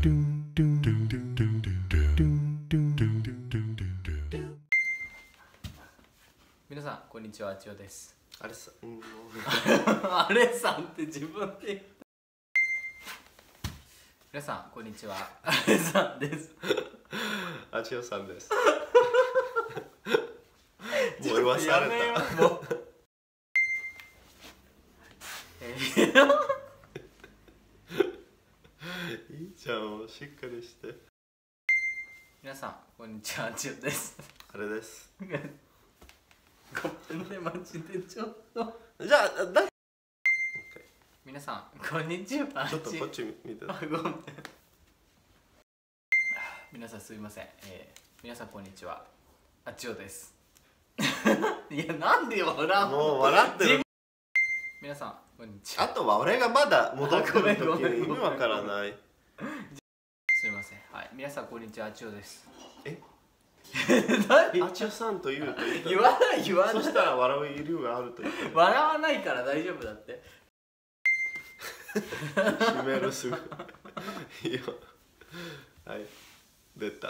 皆さんこんにちは、千代です。 あれさ、 あれさんって自分で言った。皆さんこんにちは、あれさんです。 あちよさんです。もう言わされた。 やめようもう。 いいじゃん、もうしっかりして。 皆さんこんにちは、千代です。 あれです。 ごめんね、マジでちょっと。 じゃあ皆さんこんにちは。 ちょっとこっち見て。 あ、ごめん。皆さんすいません。皆さんこんにちは、あちよです。いや、なんで笑うの。 もう笑ってる。 皆さんこんにちは。 あとは俺がまだ戻ってる時ごめんに意味わからない。 すいません。はい、皆さんこんにちは、あちよです。 え何。 あちよさんと言うと言わない言わない。 そしたら笑う理由があると言ってる。 笑わないから大丈夫だって。 閉めるすぐ。いいよ。はい、出た。も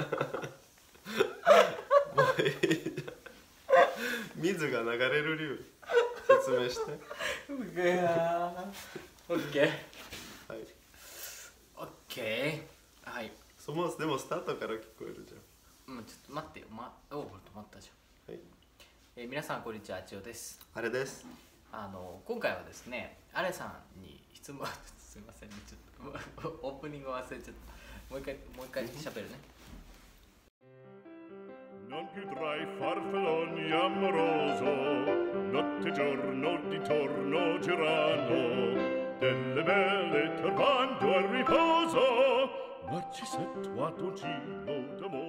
ういいじゃん。水が流れる理由説明して。 オッケー。オッケー。 はい。 オッケー。はい。 でもスタートから聞こえるじゃん。 ちょっと待ってよ。おお、止まったじゃん。 はい。 皆さんこんにちは、あちよです。 あれです。 今回はですね、あれさんに質問。すみませんね、ちょっとオープニング忘れちゃった。もう一回喋るね。 Non più tra i farfalloni amoroso, notte e giorno di torno girano, delle belle turbando al riposo, Narcisetto a dolcino d'amore.